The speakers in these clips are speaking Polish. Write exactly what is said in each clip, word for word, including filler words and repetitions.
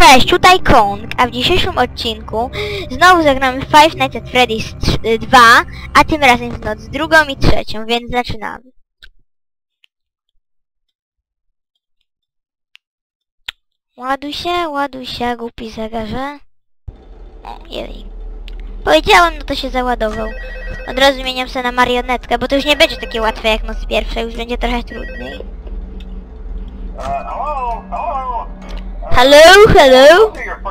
Cześć, tutaj Kong, a w dzisiejszym odcinku znowu zagramy Five Nights at Freddy's dwa, a tym razem w noc drugą i trzecią, więc zaczynamy. Ładuj się, ładuj się, głupi zegarze. O, jej. Powiedziałem, no to się załadował. Od razu zmieniam się na marionetkę, bo to już nie będzie takie łatwe jak noc pierwsza, już będzie trochę trudniej. Hello, hello?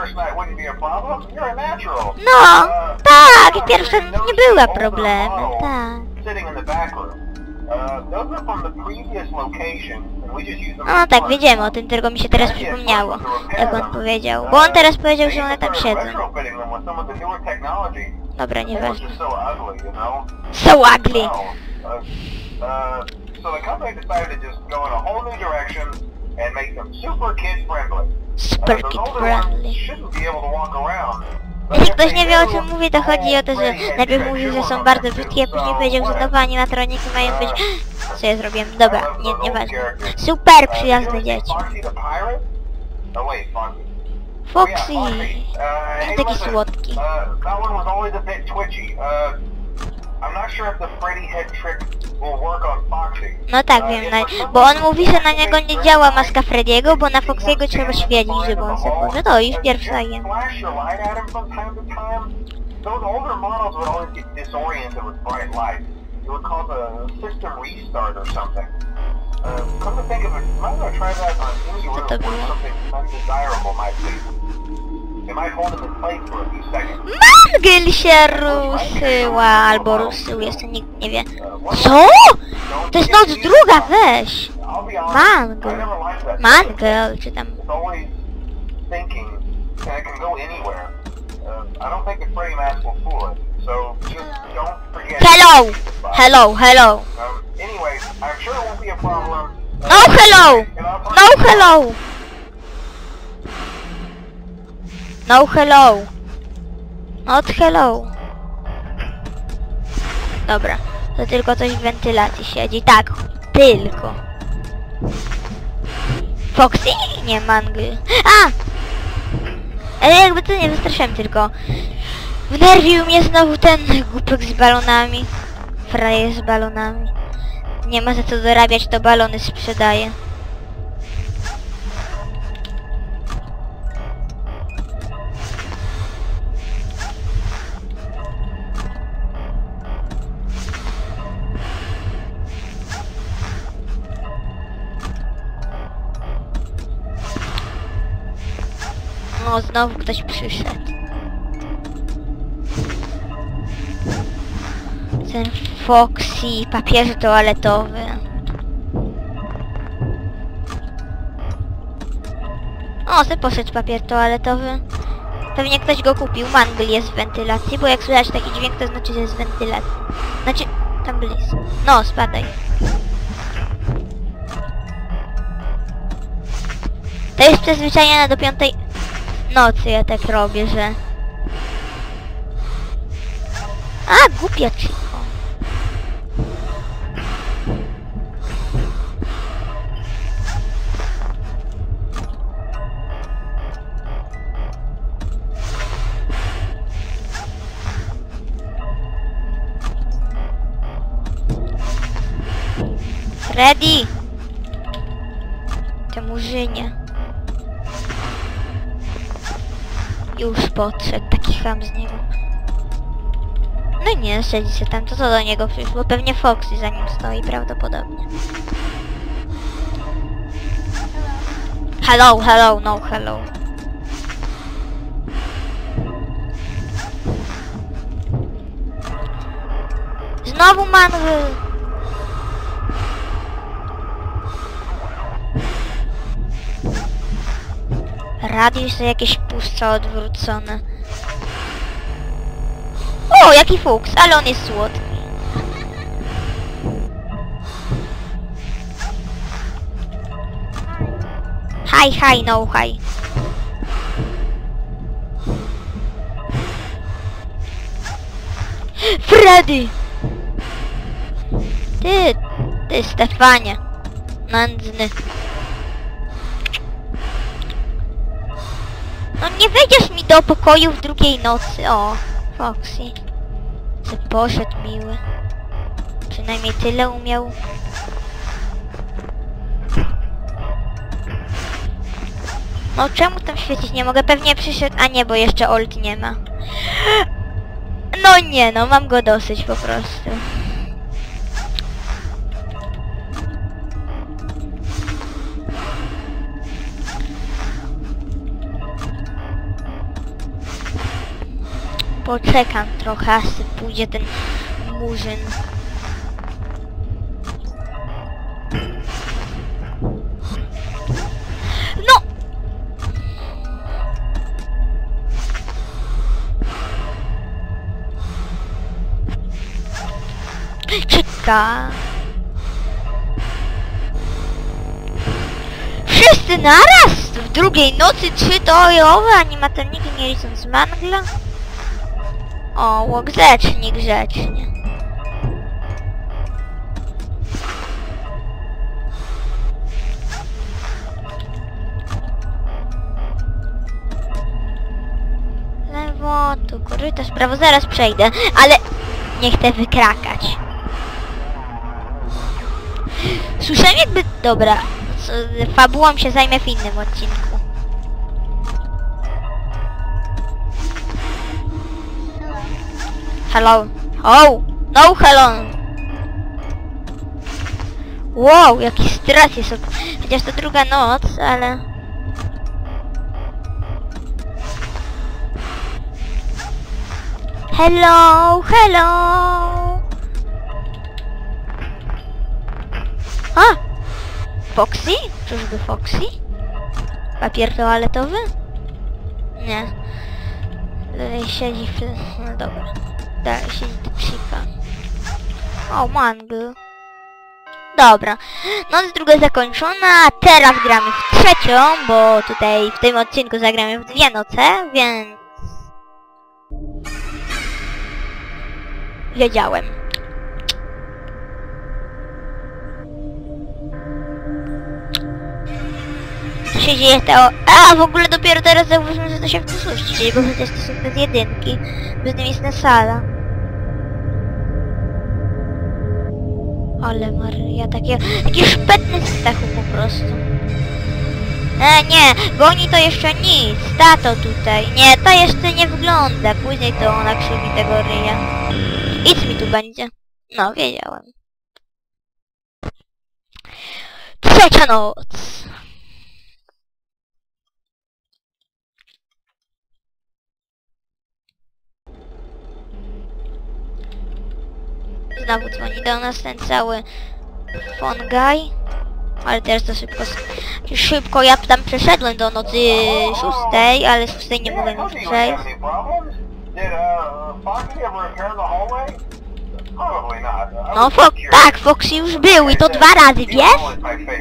No, tak, pierwsza noc nie była problemem, tak. No tak, wiedziemy o tym, tylko mi się teraz przypomniało, jak on powiedział. Bo on teraz powiedział, że one tam siedzą. Dobra, nieważne. So ugly! Super kid friendly. Jeśli ktoś nie wie, o czym mówi, to chodzi o to, że najpierw mówił, że są bardzo brzydkie, a później powiedział, że nowe animatroniki mają być... Co ja zrobiłem? Dobra, nie, nieważne. Super przyjazne dzieci. Foxy! Taki słodki. No tak, wiem, no, bo on mówi, że na niego nie działa maska Freddy'ego, bo na Foxy'ego trzeba świecić, żeby on sobie poszedł. No już pierwsza jem. Co to było? Mangel się ruszyła, albo ruszył, jeszcze nikt nie wie. Co? To jest noc druga, weź! Mangel. Mangel, czy tam... Hello! Hello, hello! No hello! No hello! No hello! Not hello! Dobra, to tylko coś w wentylacji siedzi. Tak, tylko. Foxy? Nie, Mangel. A! Ale jakby to nie wystraszyłem, tylko wnerwił mnie znowu ten głupek z balonami. Frajer z balonami. Nie ma za co dorabiać, to balony sprzedaje. No, znowu ktoś przyszedł. Ten Foxy, papież toaletowy. O, se poszedł papier toaletowy. Pewnie ktoś go kupił. Mangel jest w wentylacji, bo jak słychać taki dźwięk, to znaczy, że jest w wentylacji. Znaczy, tam blisko. No, spadaj. To jest przyzwyczajone do piątej nocy, ja tak robię, że... A, głupia cicho. Freddy! Te murzynie. Już podszedł, taki cham z niego. No nie, siedzi się tam, to co do niego przyszło? Pewnie Foxy za nim stoi, prawdopodobnie. Hello, hello, no hello. Znowu Mangel! Radio jest to jakieś puszcza odwrócone. O, jaki fuks, ale on jest słodki. Hi, hi, no hi. Freddy! Ty, ty Stefanie. Nędzny. No nie wejdziesz mi do pokoju w drugiej nocy. O, Foxy. Co poszedł miły. Przynajmniej tyle umiał. No czemu tam świecić nie mogę? Pewnie przyszedł... A nie, bo jeszcze old nie ma. No nie no, mam go dosyć po prostu. Poczekam trochę, aż pójdzie ten murzyn. No! Czeka. Wszyscy naraz! W drugiej nocy trzy teoriowe animatroniki nie licząc mangla. O, grzecznie, grzecznie. Lewo, tu korytarz, prawo, zaraz przejdę, ale nie chcę wykrakać. Słyszałem jakby... Dobra, fabułą się zajmę w innym odcinku. Hello. Oh! No hello! Wow, jaki stres jest. Chociaż to druga noc, ale... Hello, hello! A! Foxy? Czyżby Foxy? Papier toaletowy? Nie. Dalej siedzi w... No dobra. Dalej siedzi ta psika. O, mango. Dobra. Noc druga zakończona. Teraz gramy w trzecią, bo tutaj w tym odcinku zagramy w dwie noce, więc... Wiedziałem. Co się dzieje to... A, w ogóle dopiero teraz zauważyłem, że to się w przyszłości dzieje, bo przecież to są te jedynki. Poza tym jest na sala. Ale Maria, takie... Taki szpetny z stachu po prostu. E, nie, goni to jeszcze nic. Tato tutaj. Nie, ta jeszcze nie wygląda. Później to ona krzywi tego ryja. Idź mi tu będzie. No, wiedziałem. Trzecia noc. Znowu dzwoni do nas ten cały phone guy. Ale teraz to szybko... Szybko ja tam przeszedłem do nocy szóstej, ale szóstej nie mogłem już przejść. No Fox, tak, Foxy już był i to dwa razy, wiesz?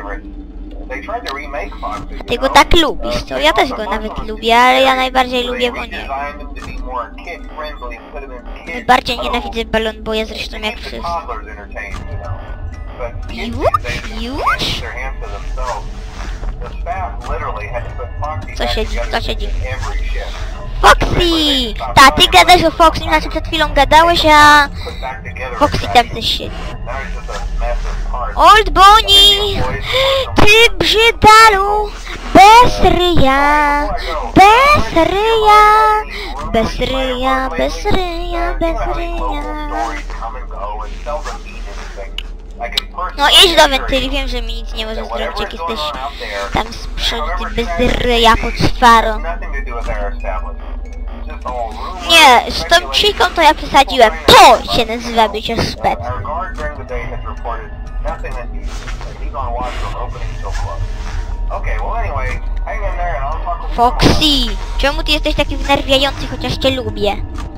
A ty go tak lubisz, co? Ja też go nawet lubię, ale ja najbardziej lubię, bo nie. Najbardziej nienawidzę Balloon Boya, zresztą jak wszyscy. Już? Już? Co siedzi? Co siedzi? Foxy! Ta, ty gadasz o Foxy, znaczy przed chwilą gadałeś, a... Foxy tam coś siedzi. Old Bonnie! Ty brzydalu! Bez ryja! Bez ryja! Bez ryja, bez ryja, bez ryja. No idź do wentyli, wiem, że mi nic nie możesz zrobić, jak jesteś tam sprząty bez ryja pod szwarą. Nie, z tą psiką to ja przesadziłem. To się nazywa bycie spec. Foxy! Czemu ty jesteś taki wnerwiający, chociaż cię lubię?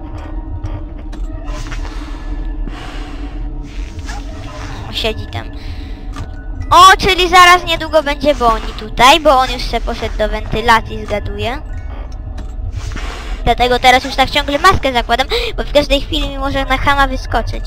O, siedzi tam. O, czyli zaraz niedługo będzie Bonnie tutaj, bo on już se poszedł do wentylacji, zgaduję. Dlatego teraz już tak ciągle maskę zakładam, bo w każdej chwili mi może na chama wyskoczyć.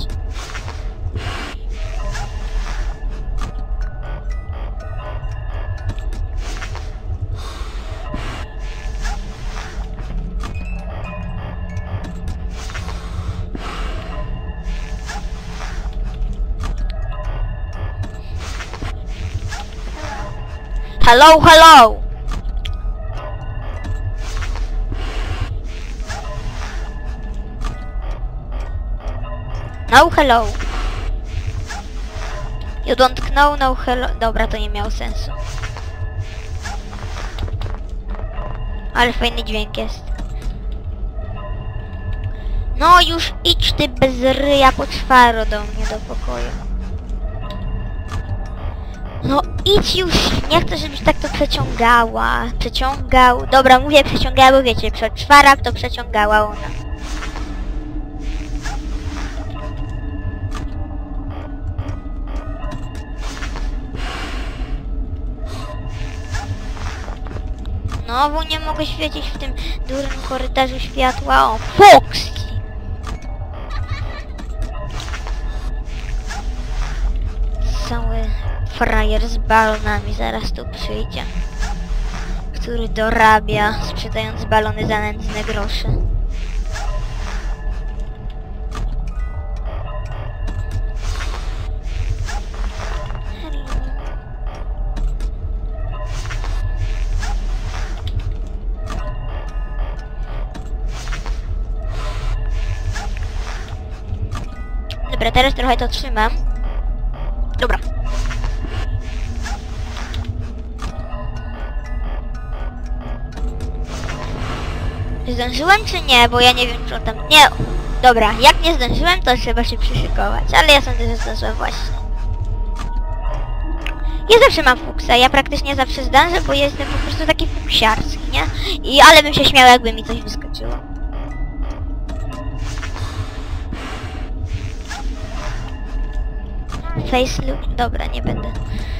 Hello, hello! No hello. You don't know, no hello. Dobra, to nie miało sensu. Ale fajny dźwięk jest. No już idź ty bez ryja poczwaro do mnie do pokoju. No idź już, nie chcę, żebyś tak to przeciągała. Przeciągał. Dobra, mówię przeciągała, bo wiecie, poczwara to przeciągała ona. Znowu nie mogę świecić w tym durnym korytarzu światła. O, Foxy! Cały frajer z balonami zaraz tu przyjdzie. Który dorabia, sprzedając balony za nędzne grosze. Dobra, teraz trochę to trzymam. Dobra. Zdążyłem czy nie? Bo ja nie wiem, czy on tam... Nie! Dobra, jak nie zdążyłem, to trzeba się przyszykować. Ale ja sądzę, że zdążyłem właśnie. Ja zawsze mam fuksa. Ja praktycznie zawsze zdążę, bo jestem po prostu taki fuksiarski, nie? I ale bym się śmiał, jakby mi coś wyskoczyło. Face look. Dobra, nie będę.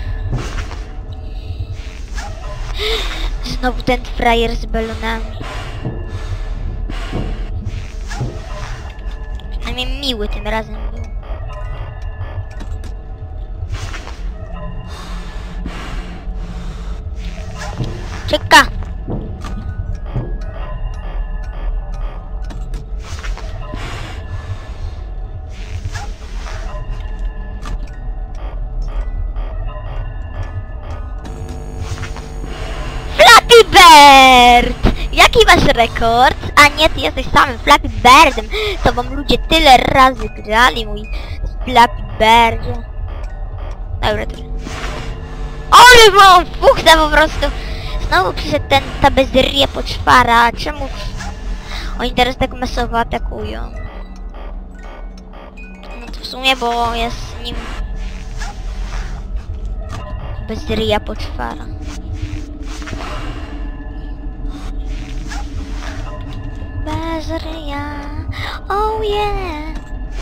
Znowu ten frajer z balonami. Przynajmniej miły tym razem był. Czeka! Flappy Bird! Jaki masz rekord? A nie, ty jesteś samym Flappy Birdem. To wam ludzie tyle razy grali, mój Flappy Birdzie. Dobra, to... Ale mam fuchsa po prostu! Znowu przyszedł ten, ta bezryja poczwara. Czemu oni teraz tak masowo atakują? No to w sumie, bo jest nim... bezryja poczwara. Bezryja, oh yeah!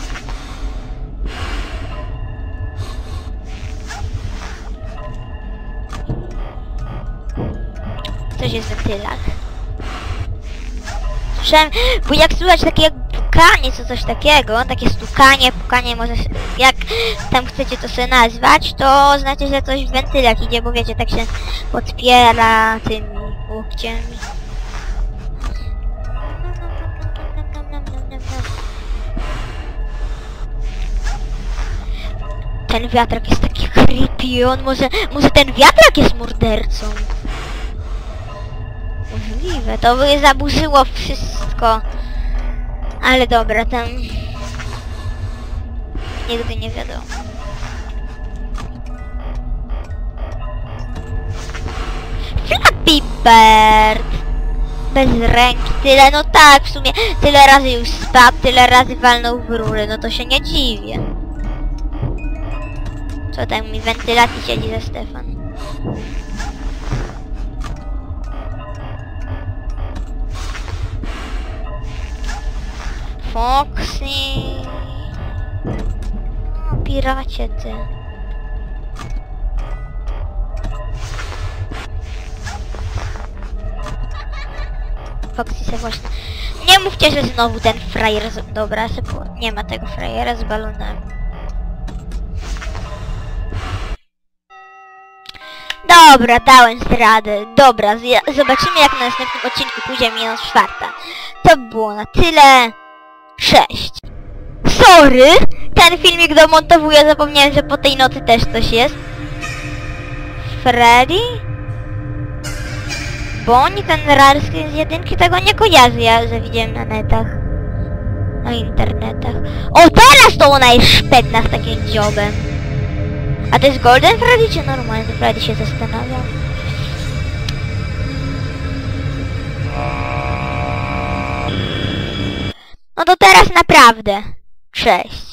Coś jest w wentylach. Słyszałem, bo jak słychać takie jak pukanie, czy coś takiego, takie stukanie, pukanie, może jak tam chcecie to sobie nazwać, to znaczy, że coś w wentylach idzie, bo wiecie, tak się podpiera tymi łokciami. Ten wiatrak jest taki creepy, on może, może ten wiatrak jest mordercą. Możliwe, to by zaburzyło wszystko. Ale dobra, tam... nigdy nie wiadomo. Flappy Bird! Bez ręki, tyle, no tak, w sumie tyle razy już spadł, tyle razy walnął w rury, no to się nie dziwię. Co tam mi wentylacji siedzi ze Stefan? Foxy. O, piracie ty. Foxy se właśnie... Nie mówcie, że znowu ten frajer z... Dobra, se po... nie ma tego frajera z balonami. Dobra, dałem zdradę. Dobra, zobaczymy jak na następnym odcinku pójdzie minus czwarta. To było na tyle. Cześć. Sorry! Ten filmik domontowuję, zapomniałem, że po tej nocy też coś jest. Freddy? Bo oni ten Ralskin z jedynki tego nie kojarzy, ja że widziałem na netach. Na internetach. O, teraz to ona jest szpetna z takim dziobem. A to jest Golden Freddy czy normalny Freddy, się zastanawiam. No to teraz naprawdę. Cześć.